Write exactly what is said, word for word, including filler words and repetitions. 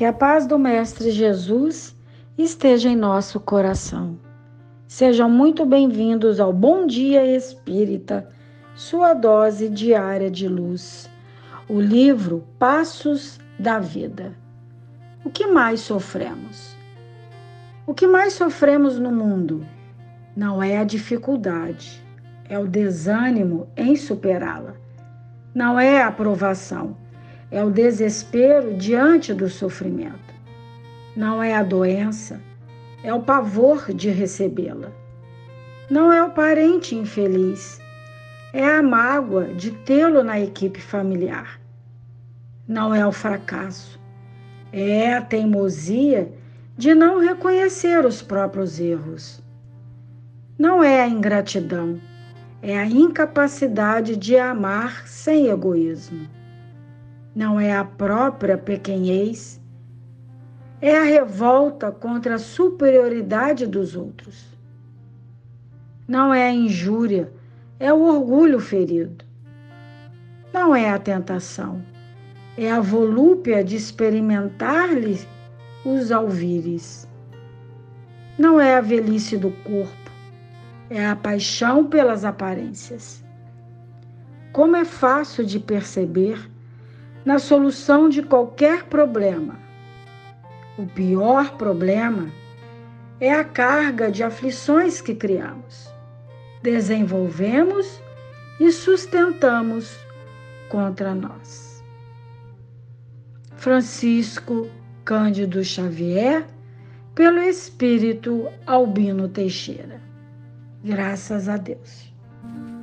Que a paz do Mestre Jesus esteja em nosso coração. Sejam muito bem-vindos ao Bom Dia Espírita, sua dose diária de luz. O livro Passos da Vida. O que mais sofremos? O que mais sofremos no mundo não é a dificuldade, é o desânimo em superá-la. Não é a aprovação, é o desespero diante do sofrimento. Não é a doença, é o pavor de recebê-la. Não é o parente infeliz, é a mágoa de tê-lo na equipe familiar. Não é o fracasso, é a teimosia de não reconhecer os próprios erros. Não é a ingratidão, é a incapacidade de amar sem egoísmo. Não é a própria pequenez, é a revolta contra a superioridade dos outros. Não é a injúria, é o orgulho ferido. Não é a tentação, é a volúpia de experimentar-lhe os alvíres. Não é a velhice do corpo, é a paixão pelas aparências. Como é fácil de perceber na solução de qualquer problema. O pior problema é a carga de aflições que criamos, desenvolvemos e sustentamos contra nós. Francisco Cândido Xavier, pelo Espírito Albino Teixeira. Graças a Deus.